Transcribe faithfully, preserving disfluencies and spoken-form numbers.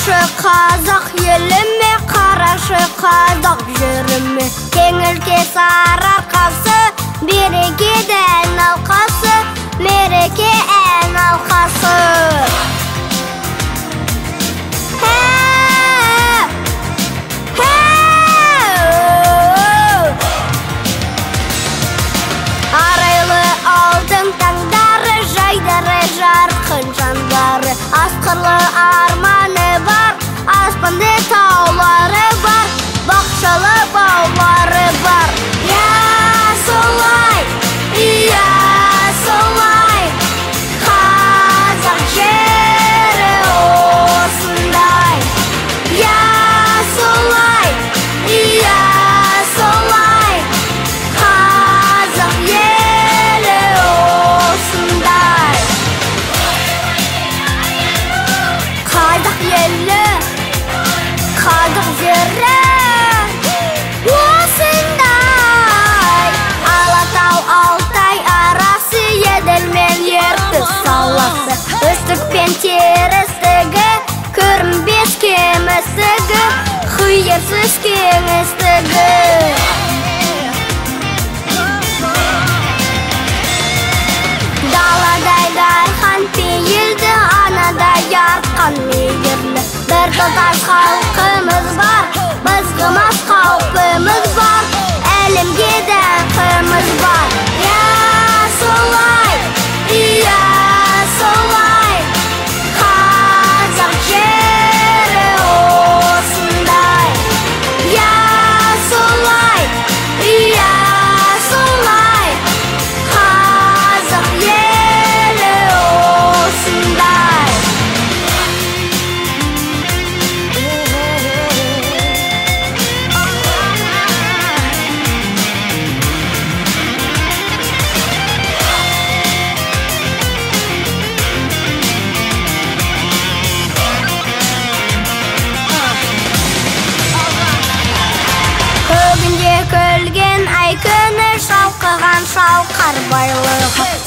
Қарашы қазақ еліме, қарашы қазақ жүріме, кеңілке сарыарқасы, берекеде ән алқасы, мереке ән алқасы. Арайлы алтын таңдары, жайдары жарқын жандары, асқырлы арманы бар, аспанды таулары бар, бақшалы баулары бар. Я солай, я солай, қазақ жері осындай. Я солай, я солай, қазақ елі осындай. Қазақ елі, қазақ жері осындай. Алатау Алтай арасы, Еділ мен Ертіс саласы, үстік пен терістігі, көрінбес кемістігі, қиырсыз кеңістігі. Даладай дархан пейілді, анадай ярқан мейірлі, бір тұтас халқымыз бар, бызғымас қауіпіміз бар, әлемге даңқымыз бар. Я солай, я солай, қазақ жері осындай. Я солай, я солай, қазақ елі осындай. Көгінде күлген ай күні, шалқыған шалқар байлығы.